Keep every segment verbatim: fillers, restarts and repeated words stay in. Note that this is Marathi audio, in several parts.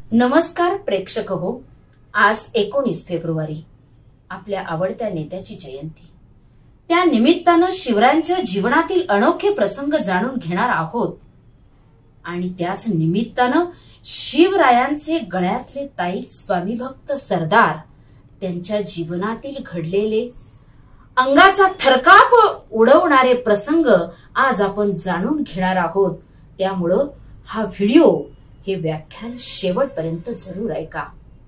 नमस्कार प्रेक्षक हो, आज एकोणीस फेब्रुवारी आपल्या आवडत्या नेत्याची जयंती. त्या निमित्तानं शिवरायांच्या जीवनातील अनोखे प्रसंग जाणून घेणार आहोत आणि त्याच निमित्तानं शिवरायांचे गळ्यातले ताईत स्वामी भक्त सरदार त्यांच्या जीवनातील घडलेले अंगाचा थरकाप उडवणारे प्रसंग आज आपण जाणून घेणार आहोत. त्यामुळं हा व्हिडिओ हे व्याख्यान शेवटपर्यंत जरूर ऐका.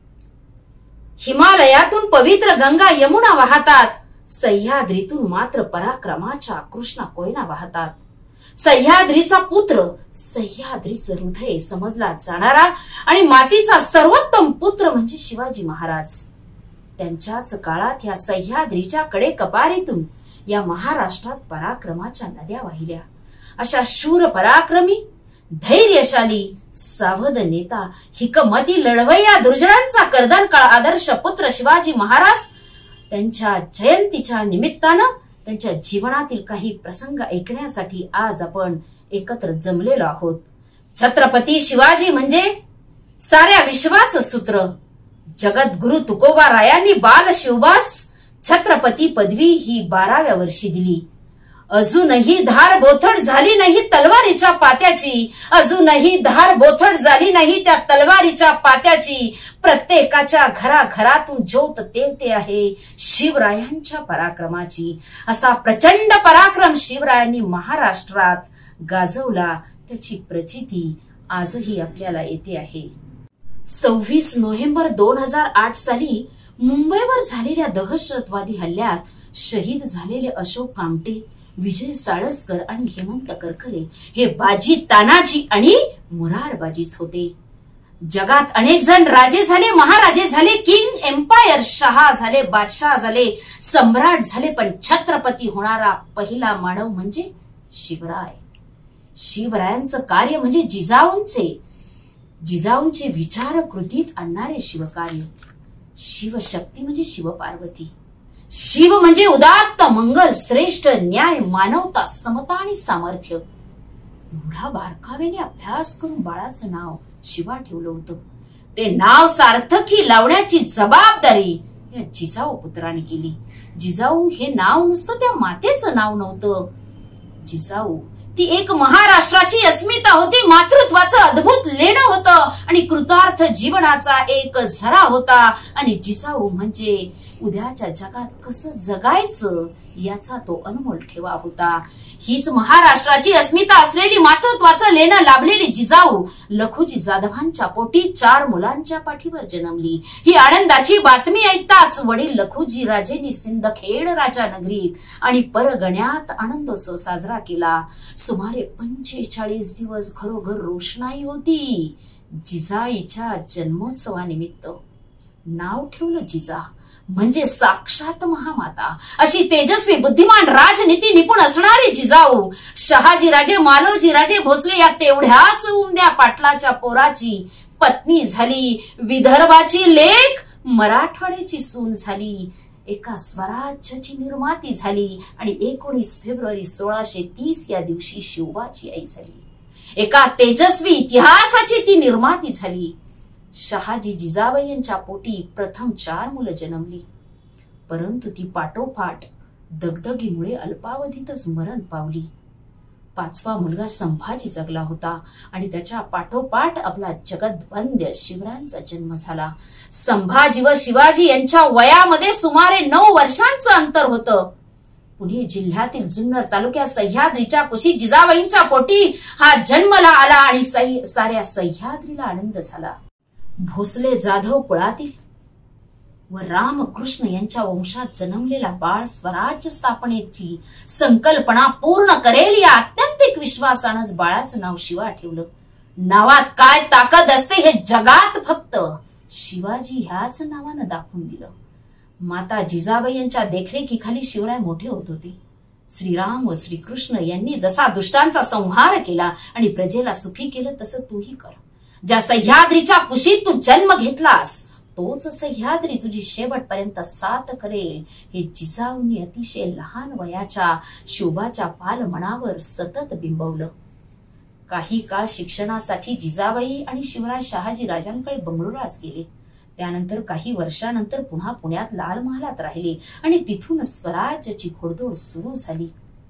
हिमालयातून पवित्र गंगा यमुना वाहतात, सह्याद्रीतून मात्र पराक्रमाच्या कृष्णा कोयना वाहतात. सह्याद्रीचा पुत्र, सह्याद्रीचं हृदय समजला जाणारा आणि मातीचा सर्वोत्तम पुत्र म्हणजे शिवाजी महाराज. त्यांच्याच काळात ह्या सह्याद्रीच्या कडे कपारीतून या महाराष्ट्रात पराक्रमाच्या नद्या वाहिल्या. अशा शूर पराक्रमी, धैर्यशाली, सावध नेता, हिकमती लढवय्या दुर्जनांचा कर्दन काळ आदर्श पुत्र शिवाजी महाराज त्यांच्या जयंतीच्या निमित्तानं त्यांच्या जीवनातील काही प्रसंग ऐकण्यासाठी आज आपण एकत्र जमलेलो आहोत. छत्रपती शिवाजी म्हणजे साऱ्या विश्वाचं सूत्र. जगद्गुरु तुकोबा रायांनी बाल शिवबास छत्रपती पदवी ही बाराव्या वर्षी दिली. अजूनही धार बोथट झाली नाही तलवारीच्या पात्याची, अजूनही धार बोथट झाली नाही त्या तलवारीच्या पात्याची. प्रत्येकाच्या घराघरातून ज्योत तेवते आहे शिवरायांच्या पराक्रमाची. असा प्रचंड पराक्रम शिवरायांनी महाराष्ट्रात गाजवला, त्याची प्रचिती आजही आपल्याला येते आहे. सव्वीस नोव्हेंबर दोन हजार आठ साली मुंबईवर झालेल्या दहशतवादी हल्ल्यात शहीद झालेले अशोक कामटे, विजय साळसकर आणि हेमंत करकरे हे बाजी तानाजी आणि मुरारबाजीच होते. जगात अनेक जण राजे झाले, महाराजे झाले, किंग एम्पायर, शहा झाले, बादशाह झाले, सम्राट झाले, पण छत्रपती होणारा पहिला मानव म्हणजे शिवराय. शिवरायांचं कार्य म्हणजे जिजाऊंचे जिजाऊंचे विचार कृतीत आणणारे शिवकार्य. शिवशक्ती म्हणजे शिवपार्वती. शिव म्हणजे उदात्त, मंगल, श्रेष्ठ, न्याय, मानवता, समता आणि सामर्थ्य. एवढा बारकाव्याने अभ्यास करून बाळाचं नाव शिवा ठेवलं होतं. ते नाव सार्थकी लावण्याची जबाबदारी या जिजाऊ पुत्राने केली. जिजाऊ हे नाव नुसतं त्या मातेचं नाव नव्हतं. जिजाऊ ती एक महाराष्ट्राची अस्मिता होती, मातृत्वाचं अद्भुत लेणं होतं आणि कृतार्थ जीवनाचा एक झरा होता. आणि जिजाऊ म्हणजे उद्याच्या जगात कसं जगायचं याचा तो अनमोल ठेवा होता. हीच महाराष्ट्राची अस्मिता असलेली मातृत्वाचं लेणं लाभलेली जिजाऊ लखुजी जाधवांच्या पोटी चार मुलांच्या पाठीवर जन्मली. ही आनंदाची बातमी ऐकताच वडील लखुजी राजेंनी सिंदखेड राजा नगरीत आणि परगण्यात आनंदोत्सव साजरा केला. सुमारे पंचेचाळीस दिवस घरोघर रोषणाई होती. जिजाईच्या जन्मोत्सवानिमित्त नाव ठेवलं जिजा म्हणजे साक्षात महामाता. अशी तेजस्वी, बुद्धिमान, राजनीती निपुण असणारी जिजाऊ शहाजी राजे, मालोजी राजे भोसले या तेवढ्याच उमद्या पाटलाच्या पोराची पत्नी झाली. विदर्भाची लेक मराठवाड्याची सून झाली. एका स्वराज्याची निर्माती झाली आणि एकोणीस फेब्रुवारी सोळाशे तीस या दिवशी शिवबाची आई झाली. एका तेजस्वी इतिहासाची ती निर्माती झाली. शहाजी जिजाबाई यांच्या पोटी प्रथम चार मुलं जन्मली, परंतु ती पाठोपाठ दगदगीमुळे अल्पावधीतच मरण पावली. पाचवा मुलगा संभाजी जगला होता आणि त्याच्या पाठोपाठ आपला जगद्वंद्य शिवरायांचा जन्म झाला. संभाजी व शिवाजी यांच्या वयामध्ये सुमारे नऊ वर्षांचं अंतर होतं. पुणे जिल्ह्यातील जुन्नर तालुक्यात सह्याद्रीच्या कुशीत जिजाबाईंच्या पोटी हा जन्मला आला आणि साऱ्या सह्याद्रीला आनंद झाला. भोसले जाधव कुळातील व रामकृष्ण यांच्या वंशात जन्मलेला बाळ स्वराज्य स्थापनेची संकल्पना पूर्ण करेल या अत्यंतिक विश्वासानंच बाळाचं नाव शिवा ठेवलं. नावात काय ताकद असते हे जगात फक्त शिवाजी ह्याच नावानं दाखवून दिलं. माता जिजाबाई यांच्या देखरेखीखाली शिवराय मोठे होत होते. श्रीराम व श्रीकृष्ण यांनी जसा दुष्टांचा संहार केला आणि प्रजेला सुखी केलं तसं तूही कर. ज्या सह्याद्रीच्या कुशीत तू जन्म घेतलास तोच सह्याद्री तुझी शेवटपर्यंत साथ करेल हे जिजाऊंनी अतिशय लहान वयाच्या शिवबाच्या पालमनावर सतत बिंबवलं. काही काळ शिक्षणासाठी जिजाबाई आणि शिवराय शहाजी राजांकडे बंगळुरास गेले. त्यानंतर काही वर्षानंतर पुन्हा पुण्यात लाल महालात राहिले आणि तिथून स्वराज्याची घोडदौड सुरू झाली.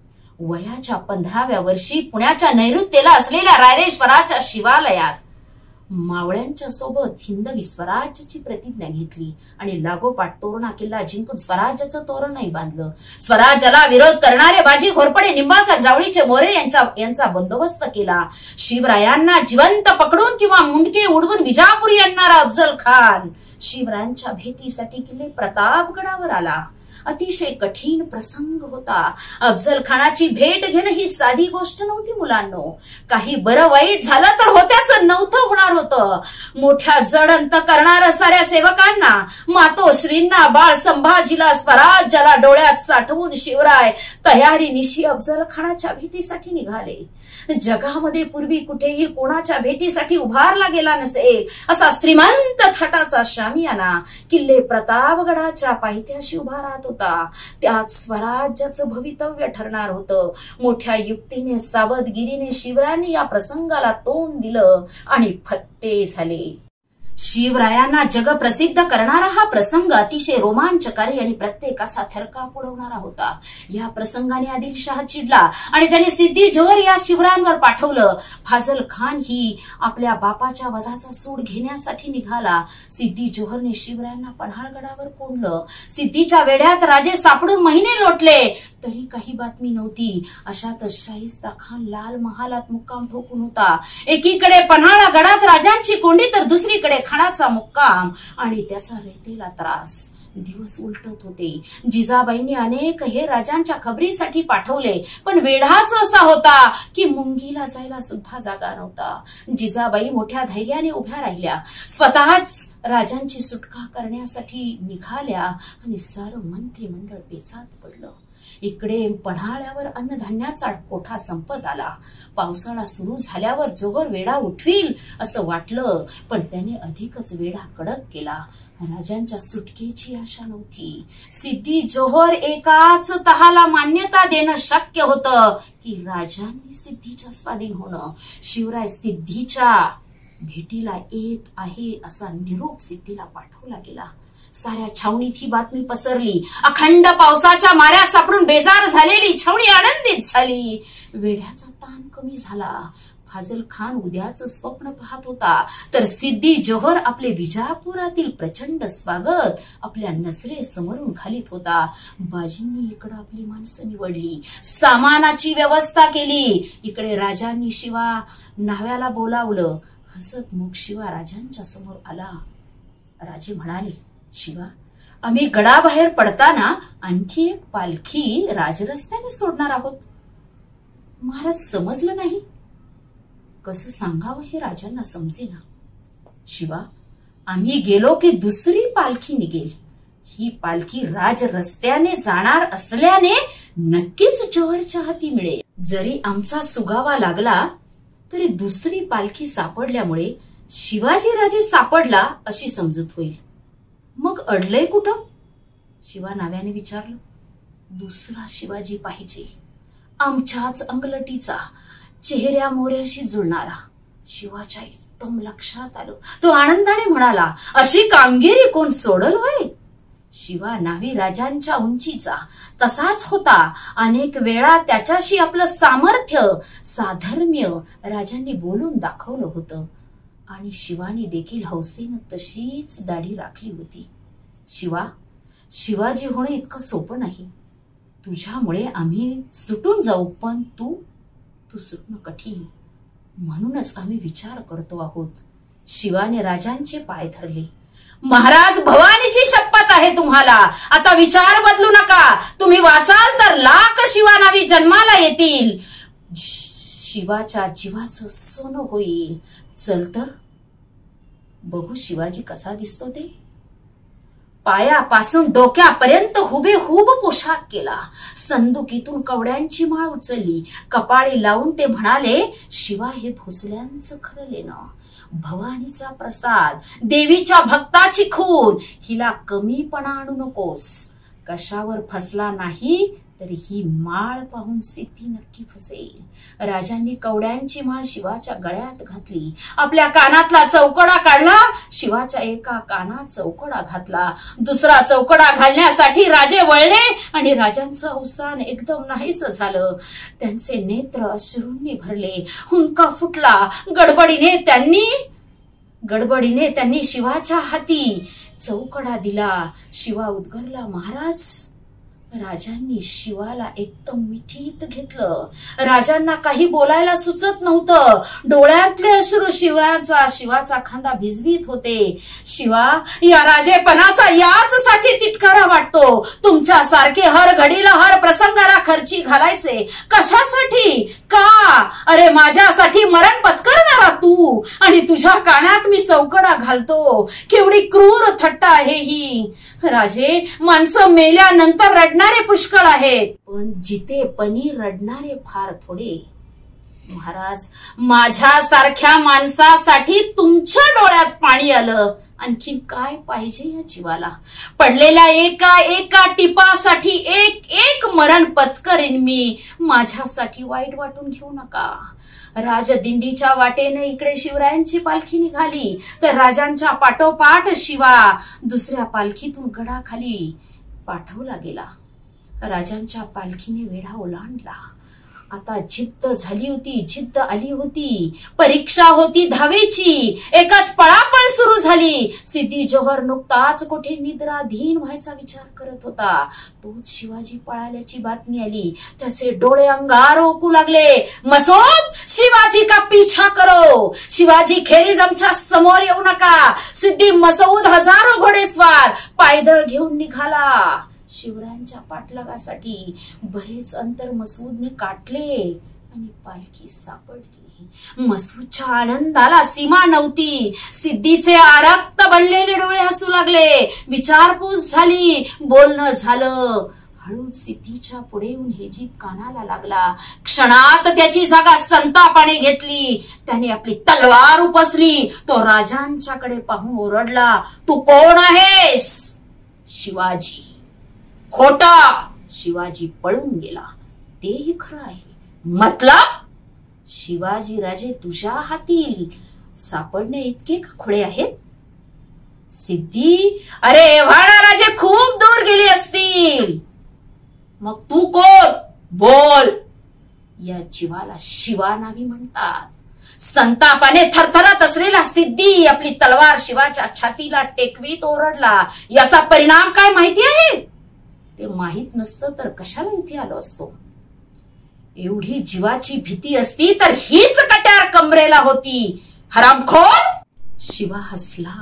वयाच्या पंधराव्या वर्षी पुण्याच्या नैऋत्येला असलेल्या रायरेश्वराच्या शिवालयात मावळ्यांच्या सोबत हिंदवी स्वराज्याची प्रतिज्ञा घेतली आणि लागोपाठ तोरणा किल्ला जिंकून स्वराज्याचं तोरणही बांधलं. स्वराज्याला विरोध करणारे बाजी घोरपडे, निंबाळकर, जावळीचे मोरे यांच्या यांचा बंदोबस्त केला. शिवरायांना जिवंत पकडून किंवा मुंडके उडवून विजापुरी आणणारा अफजल खान शिवरायांच्या भेटीसाठी किल्ले प्रतापगडावर आला. अतिशय कठीण प्रसंग होता. अफजल खानाची भेट घेणं ही साधी गोष्ट नव्हती मुलांनो. काही बरं वाईट झालं तर होत्याच नव्हतं होणार होतं. मोठ्या जड अंत करणाऱ्या साऱ्या सेवकांना, मातोश्रींना, बाळ संभाजीला, स्वराज्याला डोळ्यात साठवून शिवराय तयारीनिशी अफजल खानाच्या भेटीसाठी निघाले. जगामध्ये पूर्वी कुठेही कोणाच्या भेटीसाठी उभारला गेला नसेल असा श्रीमंत थाटाचा शामियाना किल्ले प्रतापगडाच्या पायथ्याशी उभा राहत होता. त्यात स्वराज्याचं भवितव्य ठरणार होतं. मोठ्या युक्तीने, सावधगिरीने शिवरायांनी या प्रसंगाला तोंड दिलं आणि फत्ते झाले. शिवरायांना जगप्रसिद्ध करणारा हा प्रसंग अतिशय रोमांचकारी आणि प्रत्येकाचा थरका उडवणारा होता. या प्रसंगाने आदिलशाह चिडला आणि त्याने सिद्दी जोहर या शिवरायांवर पाठवलं. फाजल खान ही आपल्या बापाच्या वधाचा सूड घेण्यासाठी निघाला. सिद्दी जोहरने शिवरायांना पन्हाळगडावर कोंडलं. सिद्धीच्या वेड्यात राजे सापडून महिने लोटले तरी काही बातमी नव्हती. अशातच शाहिस्ता खान लाल महालात मुक्काम ठोकून होता. एकीकडे पन्हाळगडात राजांची कोंडी तर दुसरीकडे खानाचा मुक्काम आणि त्याचा रेतेला त्रास. दिवस उलटत होते. जिजाबाईंनी अनेक हे राजांच्या खबरीसाठी पाठवले, पण वेढाच असा होता की मुंगीला जायला सुद्धा जागा नव्हता. जिजाबाई मोठ्या धैर्याने उभ्या राहिल्या. स्वतःच राजांची सुटका करण्यासाठी निघाल्या आणि सारं मंत्रिमंडळ पेचात पडलं. इकडे पन्हाळ्यावर अन्नधान्याचा कोठा संपत आला. पावसाळा सुरू झाल्यावर जोहर वेढा उठवील असं वाटलं, पण त्याने अधिकच वेढा कडक केला. राजांच्या सुटकेची आशा नव्हती. सिद्दी जोहर एकाच तहाला मान्यता देणं शक्य होतं की राजांनी सिद्धीच्या स्वाधीन होणं. शिवराय सिद्धीच्या भेटीला येत आहे असा निरोप सिद्धीला पाठवला गेला. साऱ्या छावणीत ही बातमी पसरली. अखंड पावसाच्या माऱ्यात सापडून बेजार झालेली छावणी आनंदित झाली. वेढ्याचा ताण कमी झाला. फाजल खान उद्याच स्वप्न पाहत होता, तर सिद्दी जोहर आपले विजापुरातील प्रचंड स्वागत आपल्या नजरे समोरून घालीत होता. बाजींनी इकडे आपली माणसं निवडली, सामानाची व्यवस्था केली. इकडे राजांनी शिवा न्हाव्याला बोलावलं. हसत मुख शिवा राजांच्या समोर आला. राजे म्हणाले, शिवा, आम्ही गडाबाहेर पडताना आणखी एक पालखी राजरस्त्याने सोडणार आहोत. महाराज समजलं नाही. कसं सांगावं हे राजांना समजेना. शिवा, आम्ही गेलो की दुसरी पालखी निघेल. ही पालखी राजरस्त्याने जाणार असल्याने नक्कीच जोहरच्या हाती मिळेल. जरी आमचा सुगावा लागला तरी दुसरी पालखी सापडल्यामुळे शिवाजी राजे सापडला अशी समजूत होईल. मग अडलंय कुठं? शिवा नाव्याने विचारलं. दुसरा शिवाजी पाहिजे, आमच्याच अंगलटीचा, चेहऱ्या मोऱ्याशी जुळणारा. शिवाच्या एकदम लक्षात आलं. तो आनंदाने म्हणाला, अशी कामगिरी कोण सोडल होय? शिवा नावी राजांच्या उंचीचा, तसाच होता. अनेक वेळा त्याच्याशी आपलं सामर्थ्य, साधर्म्य राजांनी बोलून दाखवलं होतं आणि शिवानी देखील हौसेनं तशीच दाढी राखली होती. शिवा, शिवाजी होणं इतकं सोपं नाही. तुझ्यामुळे आम्ही सुटून जाऊ, पण तू तू सुटणं कठीण. म्हणूनच आम्ही विचार करतो आहोत. शिवाने राजांचे पाय धरले. महाराज, भवानीची शपथ आहे तुम्हाला, आता विचार बदलू नका. तुम्ही वाचाल तर लाख शिवा नावी जन्माला येतील. शिवाच्या जीवाचं सोनं होईल. चल तर बघू शिवाजी कसा दिसतो ते. पायापासून डोक्यापर्यंत हुबेहूब पोशाख केला. संदुकीतून कवड्यांची माळ उचलली, कपाळी लावून ते म्हणाले, शिवा, हे भोसल्यांचं खरं लेणं, भवानीचा प्रसाद, देवीच्या भक्ताची खून. हिला कमीपणा आणू नकोस. कशावर फसला नाही तरी ही माळ पाहून सिद्धी नक्की फसेल. राजांनी कवड्यांची माळ शिवाच्या गळ्यात घातली. आपल्या कानातला चौकडा काढला. शिवाच्या एका कानात चौकडा घातला. दुसरा चौकडा घालण्यासाठी राजे वळले आणि राजांचं अवसान एकदम नाहीस झालं. त्यांचे नेत्र अश्रूंनी भरले. हुंका फुटला. गडबडीने त्यांनी गडबडीने त्यांनी शिवाच्या हाती चौकडा दिला. शिवा उद्गरला, महाराज. राजांनी शिवाला एकदम मिठीत घेतलं. राजांना काही बोलायला सुचत नव्हतं. डोळ्यातले अश्रू शिवाचा शिवाचा खांदा भिजवीत होते. शिवा, या राजेपणाचा याच साठी तिटकारा वाटतो. तुमच्या सारखे हर घडीला हर प्रसंगाला खर्ची घालायचे कशासाठी? का? अरे माझ्यासाठी मरण पत्करणारा तू आणि तुझ्या कानात मी चौकडा घालतो. केवढी क्रूर थट्टा आहे ही. राजे, माणसं मेल्यानंतर रडणारे पुष्कळ आहेत, पण जिते पणी रडणारे फार थोडे. महाराज, माझ्यासारख्या माणसासाठी तुमच्या डोळ्यात पाणी आलं. आणखीन काय पाहिजे या जीवाला? पडलेल्या एका एका टिपासाठी एक एक मरण पत्करेन मी. माझ्यासाठी वाईट वाटून घेऊ नका. राजदिंडीच्या वाटेने इकडे शिवरायांची पालखी निघाली तर राजांच्या पाठोपाठ शिवा दुसऱ्या पालखीतून गडाखाली पाठवला गेला. राजांच्या पालखीने वेढा ओलांडला. आता जिद्द झाली होती, जिद्द आली होती. परीक्षा होती धावेची. एकच पळापळ सुरू झाली. सिद्धी जोहर नुकताच कुठे निद्राधीन व्हायचा विचार करत होता. तोच शिवाजी पळाल्याची बातमी आली. त्याचे डोळे अंगार ओकू लागले. मसूद, शिवाजी का पीछा करो. शिवाजी खेरीज आमच्या समोर येऊ नका. सिद्धी मसूद हजारो घोडेस्वार पायदळ घेऊन निघाला. शिवरायांच्या पाठलागासाठी बरेच अंतर मसूदने काटले आणि पालखी सापडली. मसूदच्या आनंदाला सीमा नव्हती. सिद्धीचे आरक्त बनलेले डोळे हसू लागले. विचारपूस झाली. बोलणं झालं. हळूच सिद्धीच्या पुढे येऊन हे जीप कानाला लागला. क्षणात त्याची जागा संतापाने घेतली. त्याने आपली तलवार उपसली. तो राजांच्याकडे पाहून ओरडला, तू कोण आहेस? शिवाजी. खोटा. शिवाजी पळून गेला. तेही खरं आहे. मतलब? शिवाजी राजे तुझ्या हाती सापडणे इतके का खुळे आहेत? सिद्धी, अरे एव्हाडा राजे खूप दूर गेले असतील. मग तू कोण? बोल. या जीवाला शिवा नावी म्हणतात. संतापाने थरथरत असलेला सिद्धी आपली तलवार शिवाच्या छातीला टेकवीत ओरडला. याचा परिणाम काय माहिती आहे? ते माहित नसतं तर कशाला इथे आलो असतो. एवढी जीवाची भीती असती तर हीच कट्यार कमरेला होती. हरामखोर. शिवा हसला.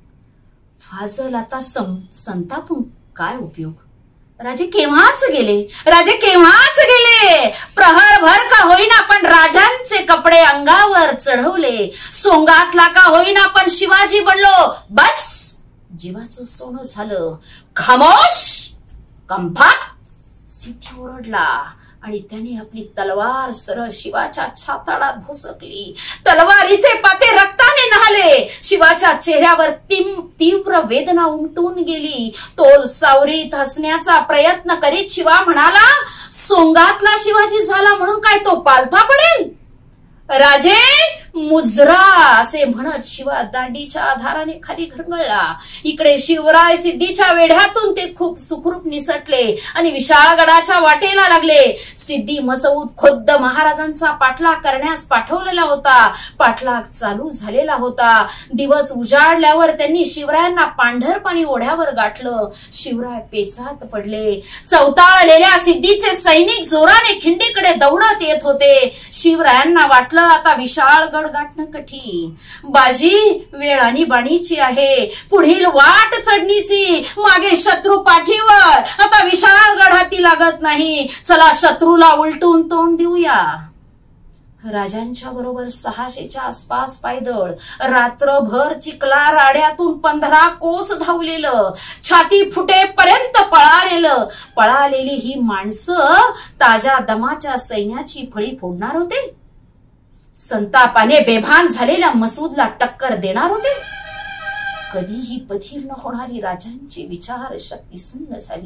फाजल, आता संतापून काय उपयोग? राजे केव्हाच गेले. राजे केव्हाच गेले. प्रहरभर का होईना पण राजांचे कपडे अंगावर चढवले. सोंगातला का होईना पण शिवाजी बनलो. बस, जीवाचं सोनं झालं. खामोश. कंफात. सिद्धी ओरडला आणि त्याने आपली तलवार सरळ शिवाच्या छाताडात भोसकली. तलवारीचे पाते रक्ताने न्हाले. शिवाच्या चेहऱ्यावर तीव्र वेदना उमटून गेली. तोल सावरीत हसण्याचा प्रयत्न करीत शिवा म्हणाला, सोंगातला शिवाजी झाला म्हणून काय तो पालथा पडेल? राजे, मुजरा असे म्हणत शिवा दांडीच्या आधाराने खाली घरंगळला. इकडे शिवराय सिद्धीच्या वेढ्यातून ते खूप सुखरूप निसटले आणि विशाळगडाच्या वाटेला लागले. सिद्धी मसूद खुद्द महाराजांचा पाठलाग करण्यास पाठवलेला होता. पाठलाग चालू झालेला होता. दिवस उजाडल्यावर त्यांनी शिवरायांना पांढरपाणी ओढ्यावर गाठलं. शिवराय पेचात पडले. चौताळलेल्या सिद्धीचे सैनिक जोराने खिंडीकडे दौडत येत होते. शिवरायांना वाटलं आता विशाळगड गाठणं कठीण. बाजी वेळ आणि बाणीची आहे. पुढील वाट चढणीची. मागे शत्रू पाठीवर. आता विशाळगड हाती लागत नाही. चला शत्रूला उलटून तोंड देऊया. राजांच्या बरोबर सहाशेच्या आसपास पायदळ रात्रभर चिखला राड्यातून पंधरा कोस धावलेलं. छाती फुटेपर्यंत पळालेलं. पळालेली ही माणसं ताज्या दमाच्या सैन्याची फळी फोडणार होते. संतापाने बेभान झालेल्या मसूदला टक्कर देणार होते. कधीही बधीर न होणारी राजांची विचार शक्ती सुन्न झाली.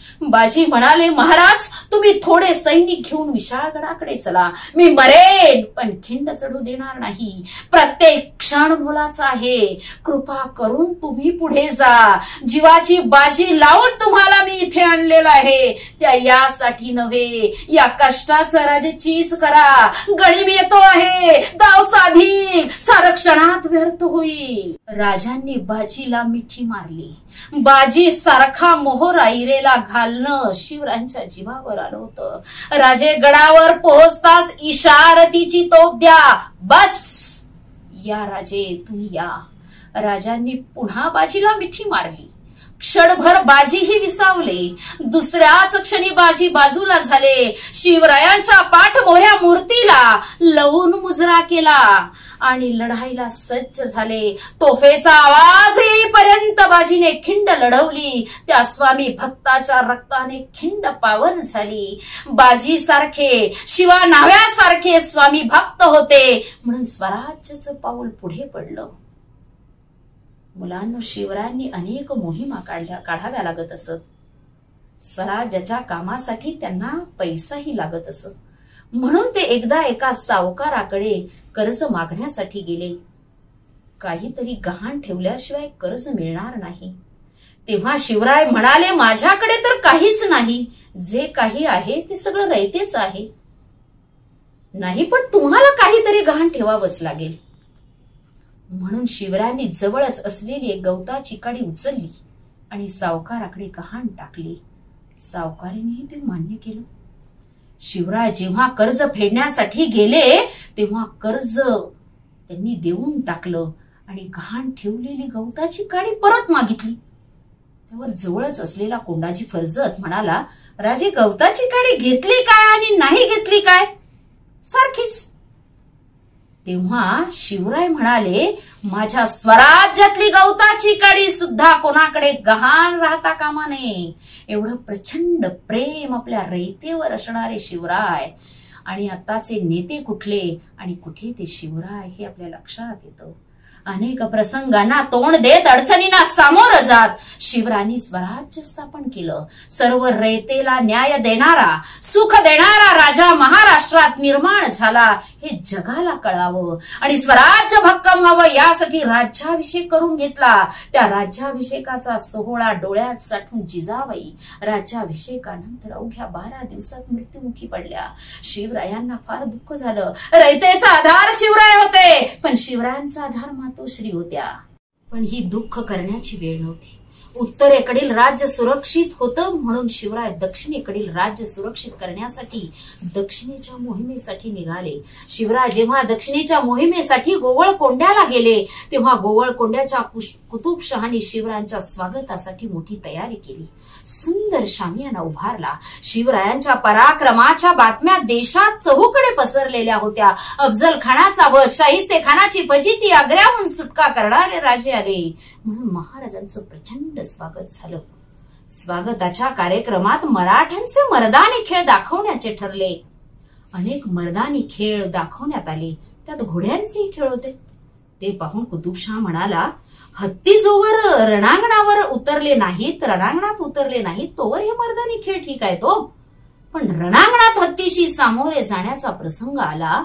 बाजी म्हणाले, महाराज तुम्ही थोडे सैनिक घेऊन विशाळगडाकडे चला. मी मरेन पण खिंड चढू देणार नाही. प्रत्येक क्षण मोलाचा आहे. कृपा करून तुम्ही पुढे जा. जीवाची बाजी लावून तुम्हाला मी इथे आणलेला आहे. त्या यासाठी नव्हे, या कष्टाचं राजे चीज करा. गणिम येतो आहे. दाव साधी. सारं क्षणात व्यर्थ होईल. राजांनी बाजीला मिठी मारली. बाजी सारखा मोहर ऐरेला घालणं शिवरायांच्या जीवावर आलं होतं. राजे गडावर पोहोचताच इशारतीची तोफ द्या. बस या राजे, तुम्ही या. राजांनी पुन्हा बाजीला मिठी मारली. क्षणभर बाजीही विसावले. दुसऱ्याच क्षणी बाजी बाजूला झाले. शिवरायांच्या पाठमोऱ्या मूर्तीला लवून मुजरा केला आणि लढाईला सज्ज झाले. तोफेचा आवाज येईपर्यंत बाजीने खिंड लढवली. त्या स्वामी भक्ताच्या रक्ताने खिंड पावन झाली. बाजी सारखे, शिवा न्हाव्यासारखे स्वामी भक्त होते म्हणून स्वराज्याचं पाऊल पुढे पडलं. मुलांना शिवरायांनी अनेक मोहिमा काढल्या काढाव्या लागत असत. स्वराज्याच्या कामासाठी त्यांना पैसाही लागत असत. म्हणून ते एकदा एका सावकाराकडे कर्ज मागण्यासाठी गेले. काहीतरी गहाण ठेवल्याशिवाय कर्ज मिळणार नाही. तेव्हा शिवराय म्हणाले, माझ्याकडे तर काहीच नाही. जे काही आहे ते सगळं रयतेच आहे. नाही, पण तुम्हाला काहीतरी गहाण ठेवावंच लागेल. म्हणून शिवरायांनी जवळच असलेली एक गवताची काडी उचलली आणि सावकाराकडे गहाण टाकली. सावकारानेही ते मान्य केलं. शिवराय जेव्हा कर्ज फेडण्यासाठी गेले तेव्हा कर्ज त्यांनी देऊन टाकलं आणि गहाण ठेवलेली गवताची काडी परत मागितली. त्यावर जवळच असलेला कोंडाजी फर्जत म्हणाला, राजे, गवताची काडी घेतली काय आणि नाही घेतली काय? सारखीच. तेव्हा शिवराय म्हणाले, माझ्या स्वराज्यातली गवताची काडी सुद्धा कोणाकडे गहाण राहता कामा नये. एवढं प्रचंड प्रेम आपल्या रयतेवर असणारे शिवराय आणि आताचे नेते कुठले आणि कुठे ते शिवराय हे आपल्या लक्षात येतं. अनेक प्रसंगांना तोंड देत अडचणींना सामोरं जात शिवरायांनी स्वराज्य स्थापन केलं. सर्व रयतेला न्याय देणारा, सुख देणारा राजा महाराष्ट्रात निर्माण झाला हे जगाला कळावं आणि स्वराज्य भक्कम व्हावं यासाठी राज्याभिषेक करून घेतला. त्या राज्याभिषेकाचा सोहळा डोळ्यात साठून जिजाबाई राज्याभिषेकानंतर अवघ्या बारा दिवसात मृत्युमुखी पडल्या. शिवरायांना फार दुःख झालं. रयतेचा आधार शिवराय होते, पण शिवरायांचा आधार मातोश्री होत्या. पण ही दुःख करण्याची वेळ नव्हती. उत्तरेकडील राज्य सुरक्षित होतं म्हणून शिवराय दक्षिणेकडील राज्य सुरक्षित करण्यासाठी दक्षिणेच्या मोहिमेसाठी निघाले. शिवराय जेव्हा दक्षिणेच्या मोहिमेसाठी गोवळकोंड्याला गेले तेव्हा गोवळकोंड्याच्या कुतुबशहानी शिवरायांच्या स्वागतासाठी मोठी तयारी केली. सुंदर शामियाना उभारला. शिवरायांच्या पराक्रमाच्या बातम्या देशात चहूकडे पसरलेल्या होत्या. अफजल खानाचा वध, शाहिस्ते खानाची फजिती, आग्र्याहून सुटका करणारे राजे आले म्हणून महाराजांचं प्रचंड स्वागत झालं. स्वागताच्या कार्यक्रमात मराठ्यांचे मर्दानी खेळ दाखवण्याचे ठरले. अनेक मर्दानी खेळ दाखवण्यात आले. त्यात घोड्यांचेही खेळ होते. ते पाहून कुतुबशाह म्हणाला, हत्ती जोवर रणांगणावर उतरले नाहीत, रणांगणात उतरले नाहीत तोवर हे मर्दानी खेळ ठीक आहे तो, पण रणांगणात हत्तीशी सामोरे जाण्याचा प्रसंग आला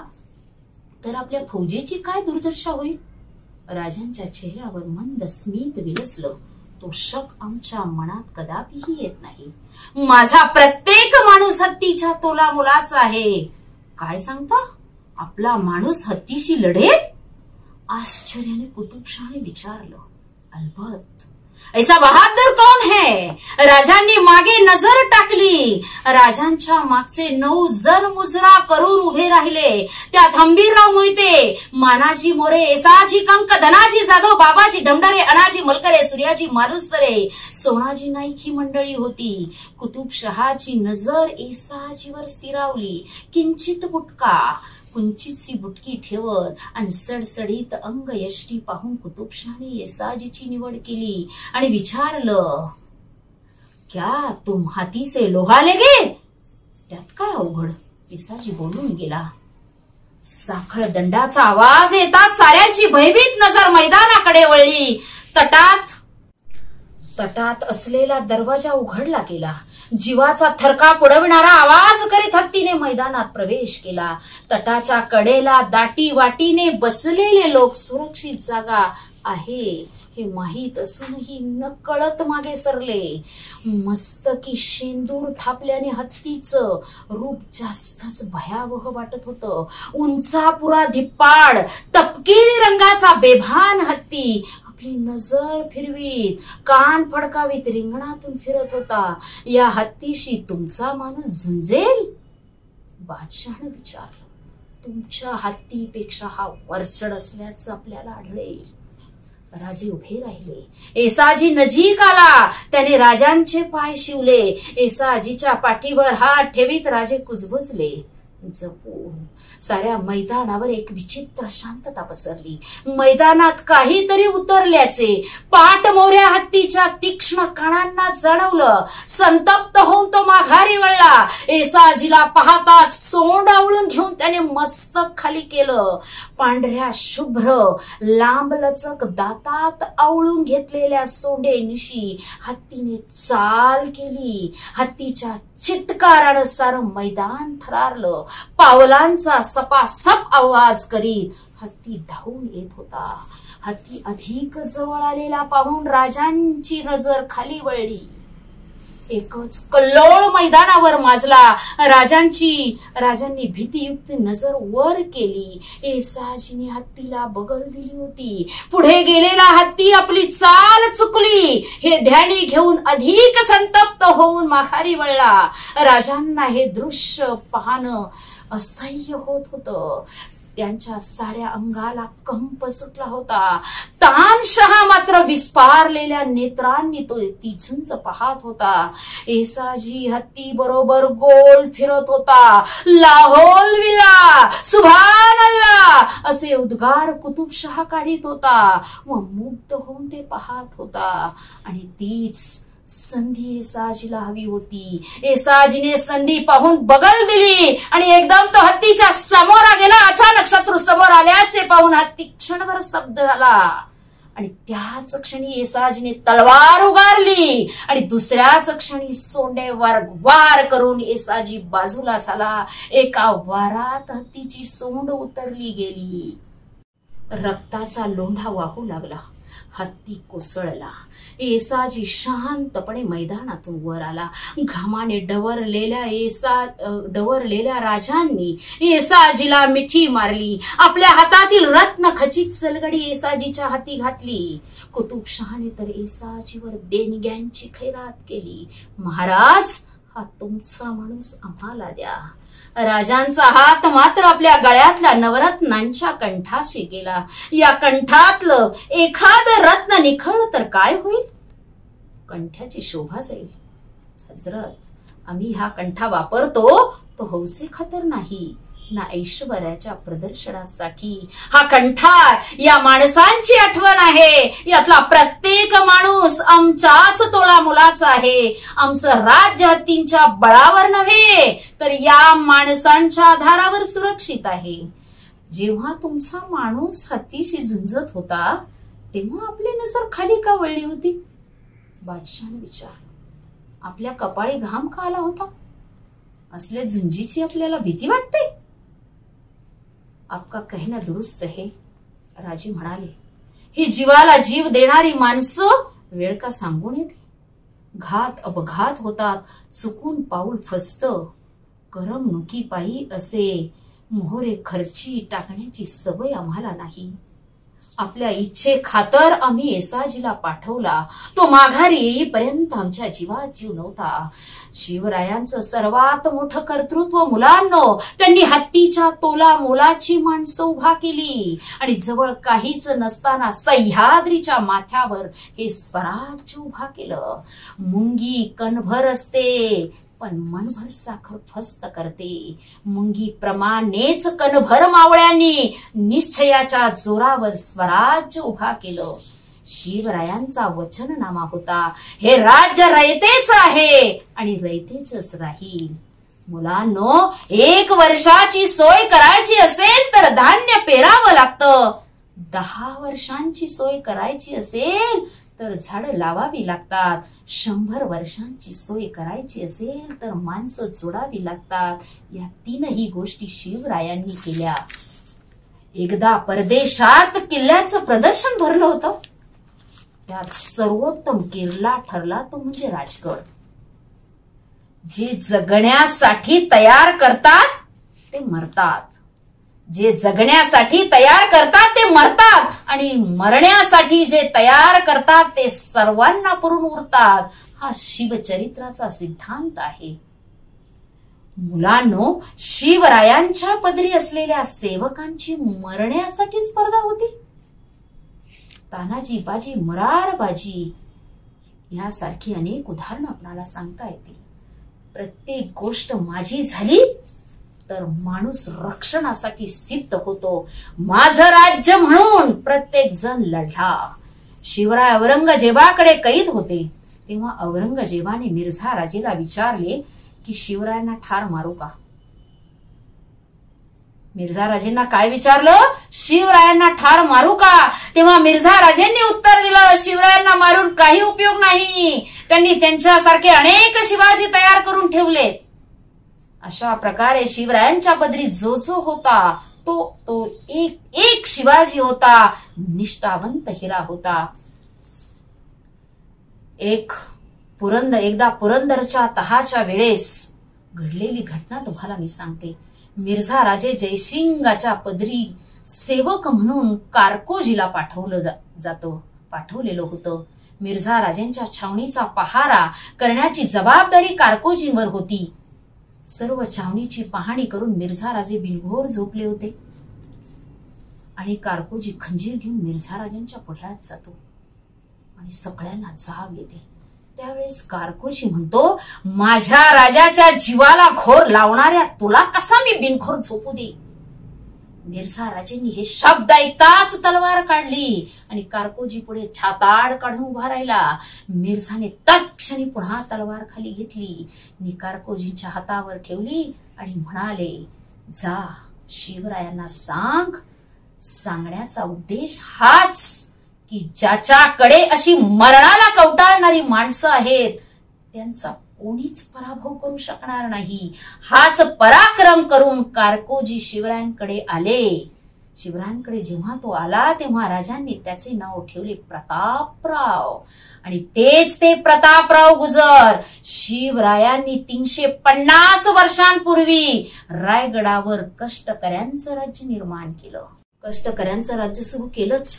तर आपल्या फौजेची काय दुर्दशा होईल. राजांच्या चेहऱ्यावर मंद स्मित विलसलं. तो शक आमच्या मनात कदापिही येत नाही. माझा प्रत्येक माणूस हत्तीच्या तोला मुलाचा आहे. काय सांगता, आपला माणूस हत्तीशी लढेल? आश्चर्याने कुतुबशाहने विचारलं. अलबत्त. ऐसा बहादुर कौन है? राजांनी मागे नजर टाकली. राजांच्या मागचे नऊ जण मुजरा करून उभे राहिले. त्यात हंबीरराव मोहिते, मानाजी मोरे, एसाजी कंक, धनाजी जाधव, बाबाजी ढमढरे, अनाजी मलकरे, सूर्याजी मालुसरे, सोनाजी नाईक ही मंडळी होती. कुतुबशहाची नजर एसाजीवर स्थिरावली. किंचित बुटका, कुंचीतसी बुटकी ठेवत आणि सडसडीत अंग यष्टी पाहून कुतुबशाहने येसाजीची निवड केली आणि विचारलं, क्या तुम हाती से लोहा लेगे? त्यात काय अवघड, येसाजी बोलून गेला. साखळ दंडाचा आवाज येतात साऱ्यांची भयभीत नजर मैदानाकडे वळली. तटात तटात असलेला दरवाजा उघडला गेला. जीवाचा थरकाप उडविणारा आवाज करीत हत्तीने मैदानात प्रवेश केला. तटाच्या कडेला दाटी वाटीने बसलेले लोक सुरक्षित जागा आहे हे माहीत असूनही न कळत मागे सरले. मस्तकी शेंदूर थापल्याने हत्तीचं रूप जास्तच भयावह वाटत होतं. उंचापुरा धिप्पाड तपकिरी रंगाचा बेभान हत्ती आपली नजर फिरवीत, कान फडकावीत रिंगणातून फिरत होता. या हत्तीशी तुमचा माणूस झुंजेल? बादशाहनं विचारलं. तुमच्या हत्तीपेक्षा हा वरचढ असल्याचं आपल्याला आढळेल. राजे उभे राहिले. येसाजी नजीक आला. त्याने राजांचे पाय शिवले. येसाजीच्या पाठीवर हात ठेवीत राजे कुजबुजले. जपून साऱ्या मैदानावर एक विचित्र शांतता पसरली. मैदानात काहीतरी उतरल्याचे पाठमोऱ्या हत्तीच्या तीक्ष्ण कानांना जाणवलं. संतप्त होऊन तो माघारी वळला. येसाजीला पाहताच सोंड आवळून घेऊन त्याने मस्तक खाली केलं. पांढऱ्या शुभ्र लांबलचक दातात आवळून घेतलेल्या सोंडेनिशी हत्तीने चाल केली. हत्तीच्या चित्कारानं सारं मैदान थरारलं. पावलांचा सपासप आवाज करीत हत्ती धावून येत होता. हत्ती अधिक जवळ आलेला पाहून राजांची नजर खाली वळली. एकच कल्लोळ मैदानावर माजला. राजांची राजांनी भीतीयुक्त नजर वर केली. येसाजीने हत्तीला बगल दिली होती. पुढे गेलेला हत्ती आपली चाल चुकली हे ध्यानी घेऊन अधिक संतप्त होऊन माघारी वळला. राजांना हे दृश्य पाहणं असह्य होत होतं. त्यांच्या साऱ्या अंगाला कंप सुटला होता. तानशहा मात्र विस्पारलेल्या नेत्रांनी तो ती झुंज पाहत होता. येसाजी हत्ती बरोबर गोल फिरत होता. लाहोल विला सुभान अल्लाह असे उद्गार कुतुबशहा काढीत होता व मुग्ध होऊन ते पाहत होता. आणि तीच संधी येसाजीला हवी होती. येसाजीने संधी पाहून बगल दिली आणि एकदम तो हत्तीच्या समोर गेला. अचानक शत्रू समोर आल्याचे पाहून हत्ती क्षणभर स्तब्ध झाला आणि त्याच क्षणी येसाजीने तलवार उगारली आणि दुसऱ्याच क्षणी सोंडेवर वार करून येसाजी बाजूला झाला. एका वारात हत्तीची सोंड उतरली गेली. रक्ताचा लोंढा वाहू लागला. हत्ती कोसळला. येसाजी शांतपणे मैदानातून वर आला. घामाने डवरलेल्या येसा डवरलेल्या राजांनी येसाजीला मिठी मारली. आपल्या हातातील रत्न खचित सलगडी येसाजीच्या हाती घातली. कुतुबशहाने तर येसाजीवर देणग्यांची खैरात केली. महाराज, हा तुमचा माणूस आम्हाला द्या. राजांचा हात मात्र आपल्या गळ्यातल्या नवरत्नांच्या कंठाशी गेला. या कंठातलं एखादं रत्न निखळलं तर काय होईल? कंठ्याची शोभा जाईल. हजरत, आम्ही हा कंठा वापरतो तो हौसे खातर नाही ना ऐश्वर्याच्या प्रदर्शनासाठी. हा कंठा या माणसांची आठवण आहे. यातला प्रत्येक माणूस आमच्याच तोळा मुलाचा आहे. आमचं राज्य हत्तींच्या बळावर नव्हे तर या माणसांच्या आधारावर सुरक्षित आहे. जेव्हा तुमचा माणूस हत्तीशी झुंजत होता तेव्हा आपली नजर खाली का वळली होती? बादशाहने विचारलं. आपल्या कपाळी घाम का आला होता? असले झुंजीची आपल्याला भीती वाटते? आपका कहना दुरुस्त है, राजे म्हणाले. ही जीवाला जीव देणारी माणसं वेळ का सांगून येते? घात अपघात होतात, चुकून पाऊल फसतं. करमणुकीपायी असे मोहरे खर्ची टाकण्याची सवय आम्हाला नाही. आपल्या इच्छे खातर आम्ही येसाजीला पाठवला. तो माघारी येईपर्यंत आमच्या जीवात जीव नव्हता. शिवरायांचं सर्वात मोठं कर्तृत्व मुलांनो, त्यांनी हत्तीच्या तोला मोलाची माणसं उभा केली आणि जवळ काहीच नसताना सह्याद्रीच्या माथ्यावर हे स्वराज्य उभा केलं. मुंगी कणभर असते पण मनभर साखर फस्त करते. मुंगी प्रमाणेच कणभर मावळ्यांनी निश्चयाच्या जोरावर स्वराज्य उभा केलं. शिवरायांचा वचननामा होता, हे राज्य रयतेच आहे आणि रयतेच राहील. मुलांनो, एक वर्षाची सोय करायची असेल तर धान्य पेरावं लागतं. दहा वर्षांची सोय करायची असेल तर झाडं लावावी लागतात, शंभर वर्षांची सोय करायची असेल तर माणसं जोडावी लागतात. या तीनही गोष्टी शिवरायांनी केल्या. एकदा परदेशात किल्ल्याचं प्रदर्शन भरलं होतं. त्यात सर्वोत्तम किल्ला ठरला तो म्हणजे राजगड. जे जगण्यासाठी तयार करतात ते मरतात, जे जगण्यासाठी तयार करतात ते मरतात, आणि मरण्यासाठी जे तयार करतात ते सर्वांना पुरून उरतात. हा शिवचरित्राचा सिद्धांत आहे. मुलांनो, शिवरायांच्या पदरी असलेल्या सेवकांची मरण्यासाठी स्पर्धा होती. तानाजी बाजी, मरार बाजी यासारखी अनेक उदाहरणं आपल्याला सांगता येतील. प्रत्येक गोष्ट माझी झाली तर माणूस रक्षणासाठी सिद्ध होतो. माझं राज्य म्हणून प्रत्येक जण लढला. शिवराय औरंगजेबाकडे कैद होते तेव्हा औरंगजेबाने मिर्झा राजेला विचारले की शिवरायांना ठार मारू का? मिर्झा राजेंना काय विचारलं? शिवरायांना ठार मारू का? तेव्हा मिर्झा राजेंनी उत्तर दिलं, शिवरायांना मारून काही उपयोग नाही. त्यांनी त्यांच्यासारखे अनेक शिवाजी तयार करून ठेवलेत. अशा प्रकारे शिवरायांच्या पदरी जो जो होता तो तो एक एक शिवाजी होता, निष्ठावंत हिरा होता. एक पुरंदर एकदा पुरंदरच्या तहाच्या वेळेस घडलेली घटना तुम्हाला मी सांगते. मिर्झा राजे जयसिंगाच्या पदरी सेवक म्हणून कारकोजीला पाठवलं जा, जातं पाठवलेलं होतं. मिर्झा राजेंच्या छावणीचा पहारा करण्याची जबाबदारी कारकोजींवर होती. सर्व छावणीची पाहणी करून मिर्झा राजे बिलघोर झोपले होते आणि कारकोजी खंजीर घेऊन मिर्झा राजांच्या पुढ्यात जातो आणि सगळ्यांना जाग येते. त्यावेळेस कारकोजी म्हणतो, माझ्या राजाच्या जीवाला घोर लावणाऱ्या तुला कसा मी बिनखोर झोपू दे? मिर्झा राजेंनी हे शब्द ऐकताच तलवार काढली आणि कारकोजी पुढे छाताड काढून उभा राहिला. मिर्झाने तत्क्षणी पुन्हा तलवार खाली घेतली आणि कारकोजींच्या हातावर ठेवली आणि म्हणाले, जा शिवरायांना सांग. सांगण्याचा उद्देश हाच की ज्याच्याकडे अशी मरणाला कवटाळणारी माणसं आहेत त्यांचा कोणीच पराभव करू शकणार नाही. हाच पराक्रम करून कारकोजी शिवरायांकडे आले. शिवरायांकडे जेव्हा तो आला तेव्हा राजांनी त्याचे नाव ठेवले प्रतापराव, आणि तेच ते प्रतापराव गुजर. शिवरायांनी तीनशे पन्नास वर्षांपूर्वी रायगडावर कष्टकऱ्यांचं राज्य निर्माण केलं. कष्टकऱ्यांचं राज्य सुरू केलंच,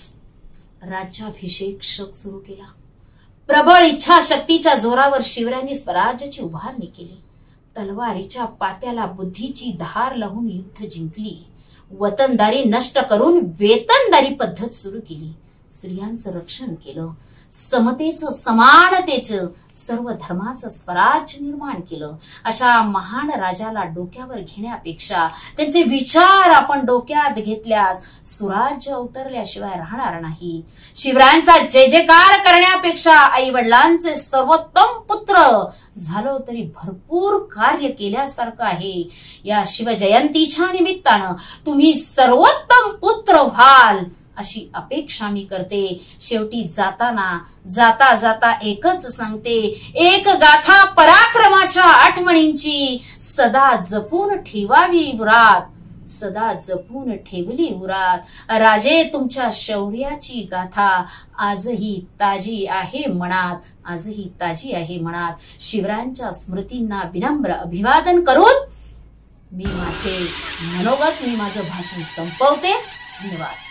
राज्याभिषेक शक सुरू केला. प्रबळ इच्छाशक्तीच्या जोरावर शिवरायांनी स्वराज्याची उभारणी केली. तलवारीच्या पात्याला बुद्धीची धार लावून युद्ध जिंकली. वतनदारी नष्ट करून वेतनदारी पद्धत सुरू केली. स्त्रियांचं रक्षण केलं. समतेचं, समानतेचं, सर्व धर्माचं स्वराज्य निर्माण केलं. अशा महान राजाला डोक्यावर घेण्यापेक्षा त्यांचे विचार आपण डोक्यात घेतल्यास सुराज्य उतरल्याशिवाय राहणार नाही. शिवरायांचा जय जयकार करण्यापेक्षा आई वडिलांचे सर्वोत्तम पुत्र झालो तरी भरपूर कार्य केल्यासारखं आहे. या शिवजयंतीच्या निमित्तानं तुम्ही सर्वोत्तम पुत्र व्हाल अशी अपेक्षा मी करते. शेवटी जाताना जाता जाता एकच सांगते, एक गाथा पराक्रमाच्या आठवणींची सदा जपून ठेवावी उरात, सदा जपून ठेवली उरात. राजे तुमच्या शौर्याची गाथा आजही ताजी आहे मनात, आजही ताजी आहे मनात. शिवरायांच्या स्मृतींना विनम्र अभिवादन करून मी माझे मनोगत, मी माझं भाषण संपवते. धन्यवाद.